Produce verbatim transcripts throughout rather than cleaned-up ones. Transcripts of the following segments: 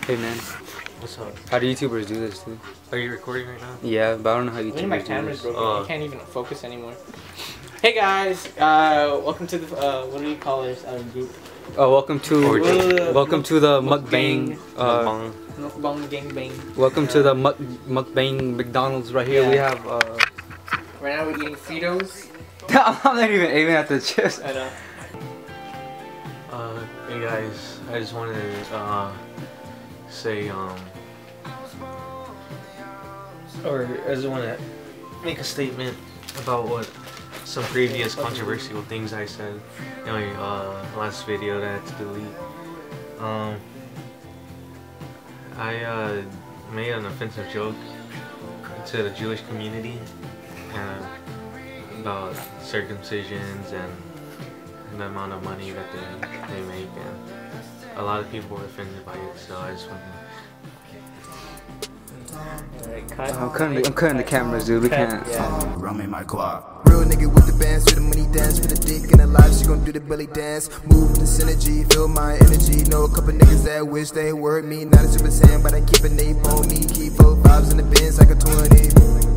Hey man, What's up? how do YouTubers do this, dude? Are you recording right now? Yeah, but I don't know how YouTubers my do camera's this. broken. Uh, I can't even focus anymore. Hey guys, uh, welcome to the uh, what do you call this uh, group? Oh, welcome to Uh, welcome to the mukbang. Uh, Mukbang. Mukbang gangbang. welcome Yeah. to the muk mukbang McDonald's right here. Yeah. We have. Uh, Right now we're eating Fritos. I'm not even aiming at the chips. I know. Uh, hey guys, I just wanted to uh, say, um, or I just want to make a statement about what some previous controversial things I said in my uh, last video that I had to delete. Um, I uh, made an offensive joke to the Jewish community and about circumcisions and the amount of money that they, they make, and a lot of people were offended by it, so I just want Alright, cut. I'm cutting the, I'm cutting the cameras, dude. We Cut, can't. Yeah. Rum in my car. Real nigga with the bands, do the money dance for the dick in the life. She gon' do the belly dance. Move the synergy, feel my energy. Know a couple niggas that wish they were me. Not a super saiyan, but I keep a nape on me. Keep four vibes in the bins like a twenty.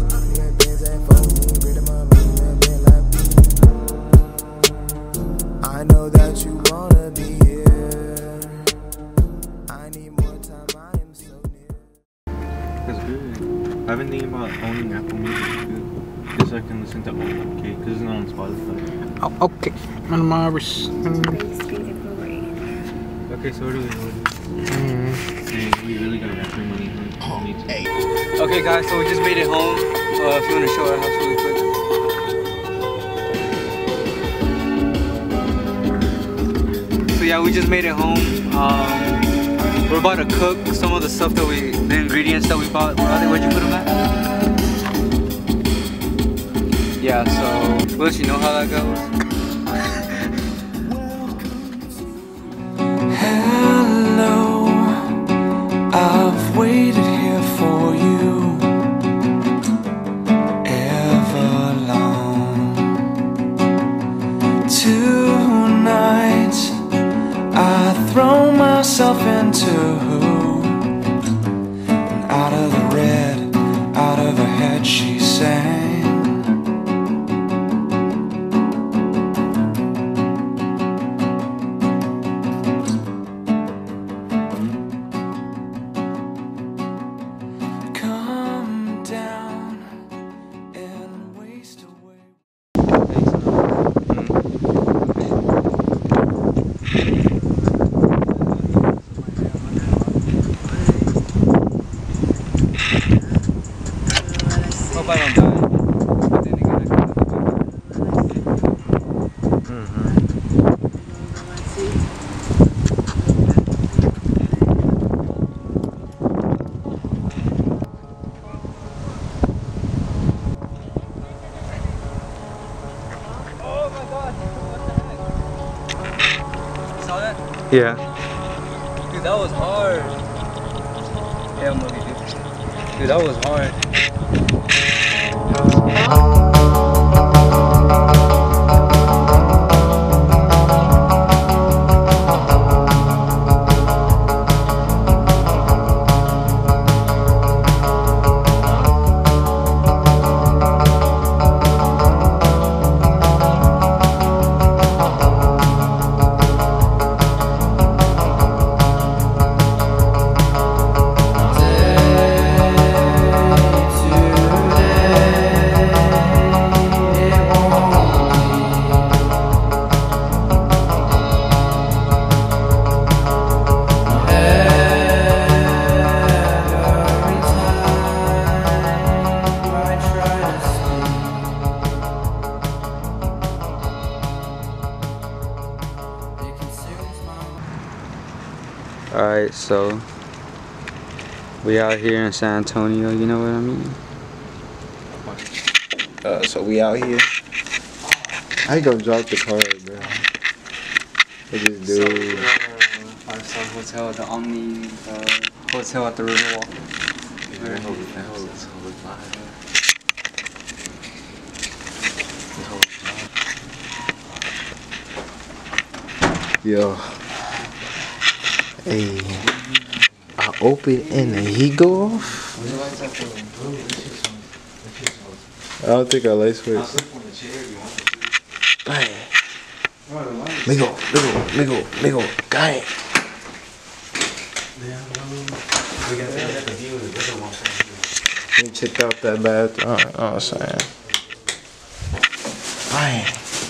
I know that you wanna be here. I need more time, I am so near. That's good. I've been thinking about owning Apple Music too, just so I can listen to all okay, because it's not on Spotify. Oh, okay. Okay, so what do we do? Hey, we really gotta wrap our money. Huh? We need to. Okay, guys. So we just made it home. Uh, if you want to show our house really quick. So yeah, we just made it home. Um, we're about to cook some of the stuff that we, the ingredients that we bought. Where'd you put them at? Yeah, so we'll let you know how that goes. Hello, I've waited here for you Everlong. Tonight I throw myself into and out of the red, out of her head she sang. Come down and waste away. Hope I don't die. But then again, I kind of Oh my god! What the heck? You saw that? Yeah. Dude, that was hard. Yeah, I'm looking, dude. Dude, that was hard. Alright, so we out here in San Antonio, you know what I mean? Uh, so we out here. I ain't gonna drop the card, bro. Look at this dude. So, uh, our sub hotel at the Omni uh, hotel at the Riverwalk. That whole, that whole, that whole vibe. Yo. Hey. Uh, open and the heat go off? I don't think I light switch. Bang. Migo, migo, migo, migo, gang. Let me check out that bathroom. Oh, oh, I'm saying. Bang.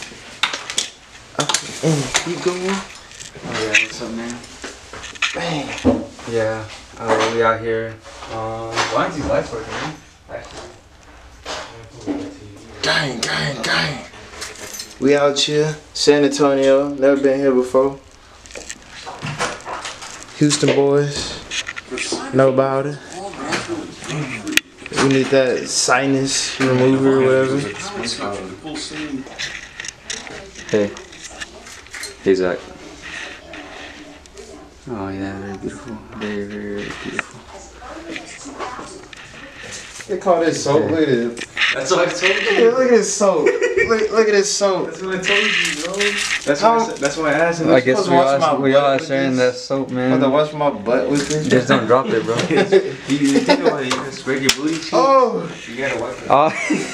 Up and he go. Oh yeah, what's up, man? Bang. Yeah, uh, we out here. Uh, why aren't these lights working, man? Gang, gang, gang. We out here, San Antonio. Never been here before. Houston boys. Know about it. We need that sinus remover or whatever. Hey. Hey, Zach. Oh yeah, very beautiful. Very, very, very beautiful. They call this soap. Look at this. That's what I told you. Yeah, look at this soap. Look, look at this soap. That's what I told you, bro. That's why I, said- that's why I asked him. I guess we wash my all, we butt all with sharing that this? soap, I'm man. gonna wash my butt with this. Just don't drop it, bro. you, you think about it, you can spread your booty cheeks. Oh. You gotta wipe it. Oh.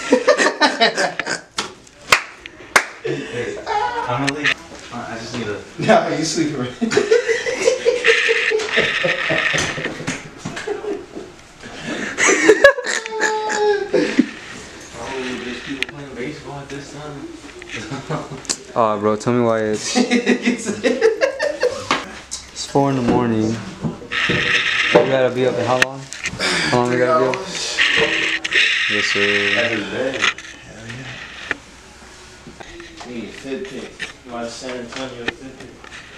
Hey, I'm gonna leave. Uh, I just need a. Nah, you sleeping right. Baseball at this time. Oh, bro, tell me why it's it's four in the morning. We gotta be up at how long? How long we gotta be up? Yes, sir. That is bad. Need a fit pick. My San Antonio fit pick.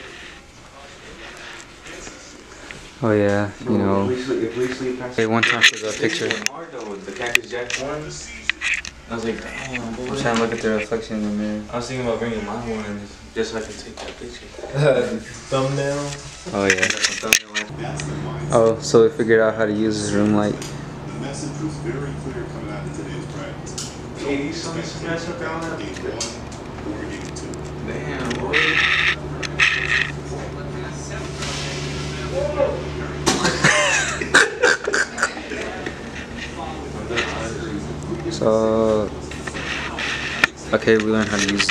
Oh yeah, you know. If we sleep, if we sleep past Hey, one time for the picture. hard though, the Cactus Jack ones. I was like, damn, boy. I'm trying to look at the reflection in the mirror. I was thinking about bringing my one just so I can take that picture. Thumbnail. Oh yeah. Oh, so we figured out how to use this room light. The message was very clear coming out of today's practice. Hey, you saw me smash up down that Game one, or game two. damn, boy. So, okay, we learned how to use the.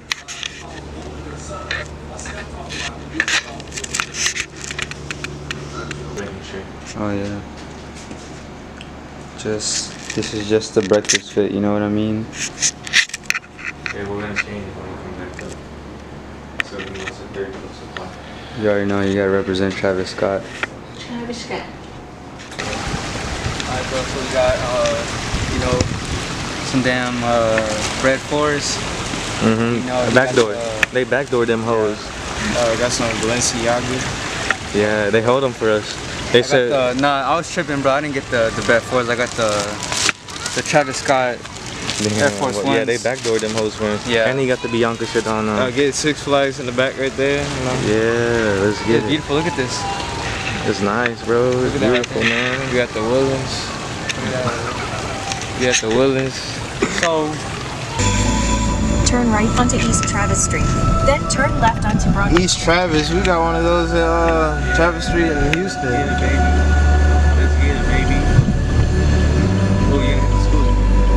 Making sure. Oh yeah. Just this is just the breakfast fit, you know what I mean? Okay, we're gonna change it when we come back up. So we want a third coat supply. You already know you gotta represent Travis Scott. Travis Scott. Alright, bro, so we got, uh, you know, some damn uh, bread fours. Mm-hmm. You know, we Backdoor. got, uh, They backdoor them hoes. Uh, got some Balenciaga. Yeah, they hold them for us. They I said. got the, nah, I was tripping, bro. I didn't get the the bread fours. I got the the Travis Scott Air Force well, yeah, Ones. they backdoor them hoes for us. Yeah. And he got the Bianca shit on. Uh, I'll get Six Flags in the back right there. You know? yeah, let's get It's it. beautiful. Look at this. It's nice, bro. It's Look at that right beautiful, there. man. We got the Willens. We got the Willens. So. Turn right onto East Travis Street. Then turn left onto Broad. East Travis. We got one of those at uh, Travis Street in Houston. Let's get it, baby. Oh, you in the school.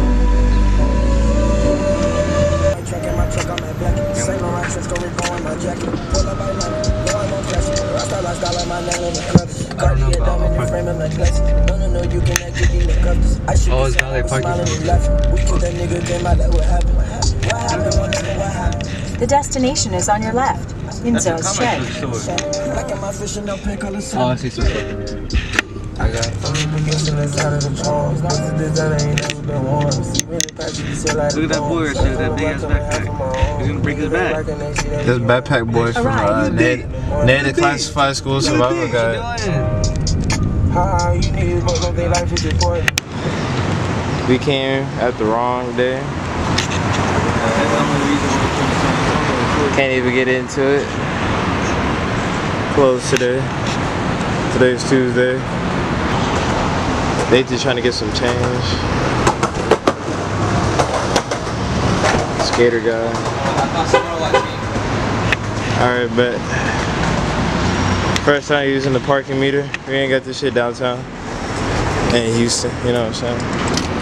Oh, it's valet parking. The destination is on your left. Enzo's shed. Oh, I see some stuff. I got. Look at that boy right there, that big ass backpack. He's gonna break his back. This backpack boy from uh, Ned, Ned the Classified School Survival Guide. We came at the wrong day. Can't even get into it. Closed today. Today's Tuesday. They just trying to get some change. Skater guy. Alright, bet. First time using the parking meter. We ain't got this shit downtown in Houston, you know what I'm saying?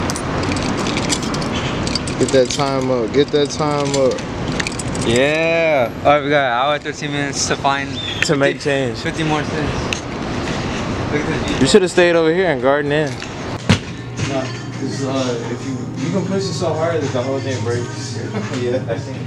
Get that time up, get that time up. Yeah. Alright, we got an hour, thirteen minutes to find To make change. fifty more cents. Look at this. You should have stayed over here and garden in. No, cause uh, if you you can push it so hard that the whole thing breaks. Yeah, I think.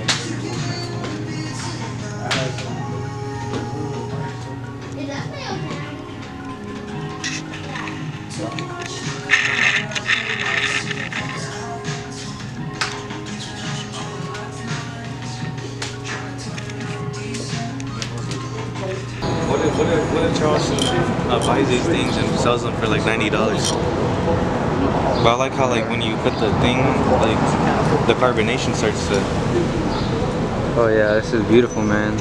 What if, what if, what if Charleston uh, buys these things and sells them for like ninety dollars? But I like how like when you put the thing, like the carbonation starts to... Oh yeah, this is beautiful, man.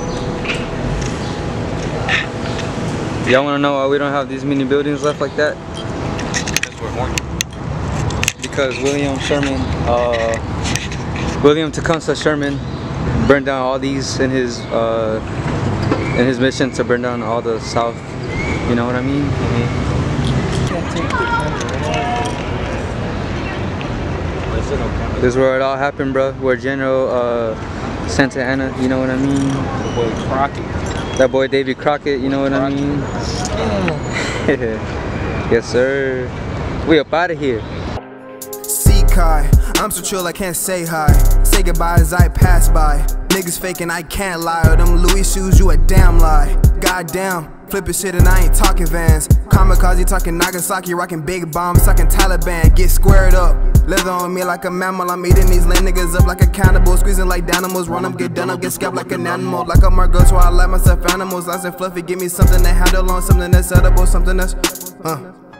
Y'all wanna know why we don't have these many buildings left like that? Because we're horny. Because William Sherman, uh, William Tecumseh Sherman burned down all these in his, uh, in his mission to burn down all the South. You know what I mean? Mm-hmm. This is where it all happened, bro. Where General uh, Santa Anna, you know what I mean? That boy Crockett. That boy Davy Crockett, you know what I mean? Yes, sir. We up out of here. See Kai, I'm so chill I can't say hi. Say goodbye as I pass by. Niggas faking, I can't lie. Or them Louis shoes, you a damn lie. Goddamn, flipping shit and I ain't talking Vans. Kamikaze talking Nagasaki, rocking big bombs, talking Taliban. Get squared up, leather on me like a mammal. I'm eating these land niggas up like a cannibal, squeezing like Danimals. Run up, get done up, get scalped like an animal. Like a Margot, so I like myself animals. Nice and fluffy, give me something to handle on, something that's edible, something that's, uh.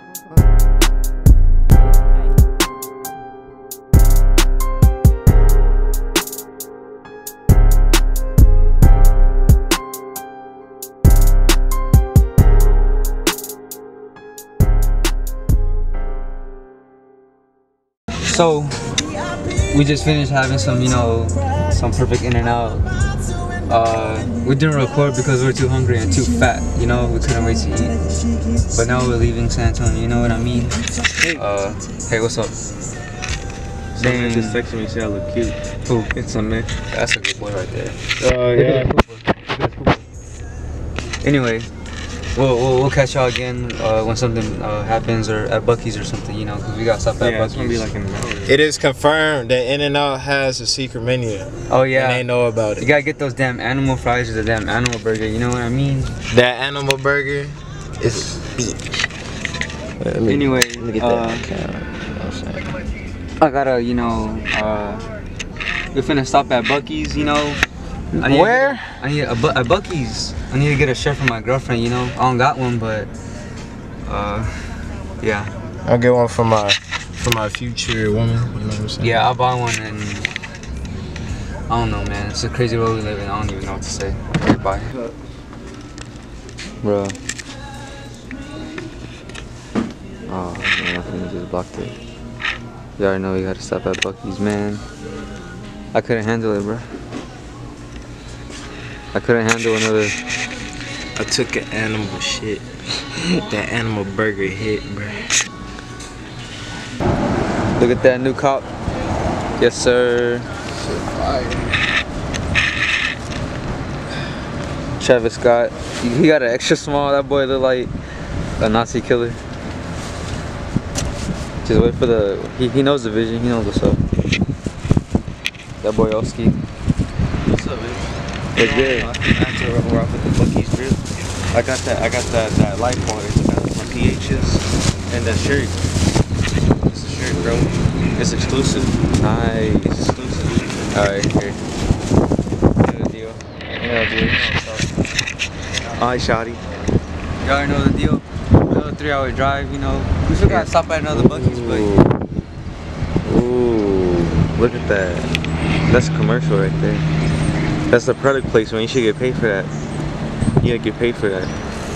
So, we just finished having some, you know, some perfect in and out. Uh, we didn't record because we were too hungry and too fat, you know, we couldn't wait to eat. But now we're leaving San Antonio, you know what I mean? Uh, hey, what's up? Someone just texted me, say I look cute. Who? It's a man. That's a good boy right there. Oh yeah. Anyway, we'll, we'll, we'll catch y'all again uh, when something uh, happens, or at Buc-ee's or something, you know, because we got stuff at Yeah, Buc-ee's. it's gonna be like an hour. It is confirmed that In-N-Out has a secret menu. Oh yeah. And they know about You it. gotta get those damn animal fries or the damn animal burger, you know what I mean? That animal burger is beef. Let me, Anyway, let me get uh, that account. You know what I'm saying? I gotta, you know, uh, we're finna stop at Buc-ee's, you know. I need Where? To get, I need a, bu a Buc-ee's. I need to get a shirt for my girlfriend, you know. I don't got one, but, uh, yeah. I'll get one for my for my future woman. You know what I'm saying? Yeah, I'll buy one, and I don't know, man. It's a crazy world we live in. I don't even know what to say. Okay, bye. Bro. Oh, man, I think I just blocked it. You already know you gotta stop at Buc-ee's, man. I couldn't handle it, bro. I couldn't handle another. I took an animal shit. That animal burger hit, bro. Look at that new cop. Yes, sir. Travis Scott. He got an extra small. That boy look like a Nazi killer. Just wait for the. He, he knows the vision. He knows what's up. That boy Oski. What's up, bitch? Look good. After we're off with the Buc-ee's drip, I got that. I got that that life water. That's my P H's and that shirt. It's a shirt, bro. It's exclusive. Nice. It's exclusive. All right, here. Know the deal. Yeah, dude. Alright, shawty. You already know the deal. Another three-hour drive, you know. We still gotta stop at another Buc-ee's, but. Ooh, look at that. That's a commercial right there. That's the product placement. You should get paid for that. You gotta get paid for that.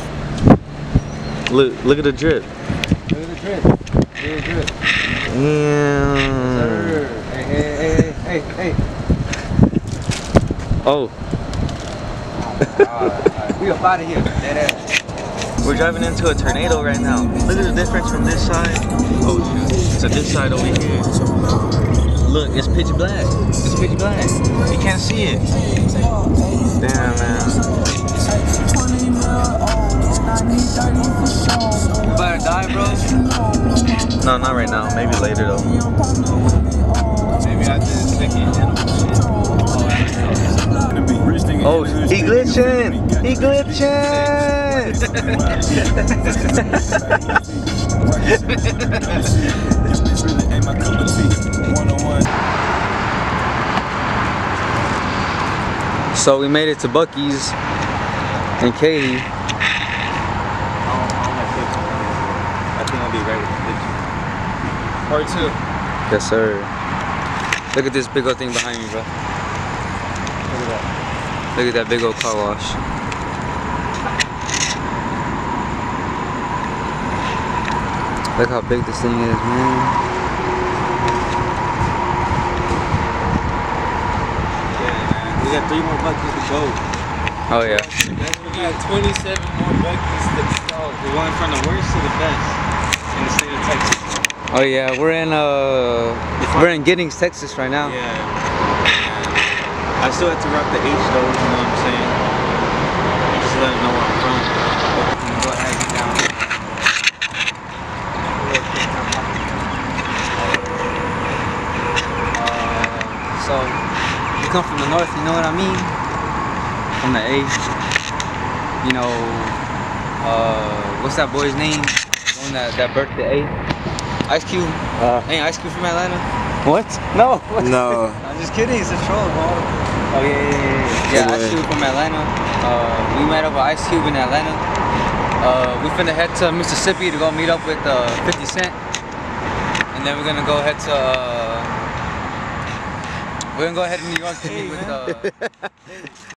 Look, look at the drip. Look at the drip. Look at the drip. Yeah. Hey, hey, hey, hey, hey. Oh. We up out of here. Dead ass. We're driving into a tornado right now. Look at the difference from this side. Oh shoot. To this side over here. Look, it's pitch black. It's pitch black. You can't see it. Damn, man. You about to die, bro? No, not right now. Maybe later though. Maybe after the second Oh, he glitching! He glitching! So we made it to Bucky's and Katie. I think I'll be right with the glitching. Part two. Yes, sir. Look at this big old thing behind me, bro. Look at that. Look at that big old car wash. Look how big this thing is, man. We got three more buckets to go. Oh yeah. We got twenty-seven more buckets to go. We're going from the worst to the best in the state of Texas. Oh yeah, we're in uh, we're in Giddings, Texas right now. Yeah. I still have to rock the H though. You know what I'm saying? Just to let them know where I'm from. Go ahead, get down. Uh, so you come from the north, you know what I mean? From the A. You know, uh, what's that boy's name? The one that that birthed the A. Ice Cube. Uh, Ain't Ice Cube from Atlanta? what? No. No. I'm just kidding. It's a troll, bro. Oh yeah, yeah, yeah. Yeah, Ice Cube from Atlanta. Uh, we met up with Ice Cube in Atlanta. Uh, we finna head to Mississippi to go meet up with uh, fifty cent, and then we're gonna go head to. Uh, we're gonna go ahead to New York to meet with. Uh,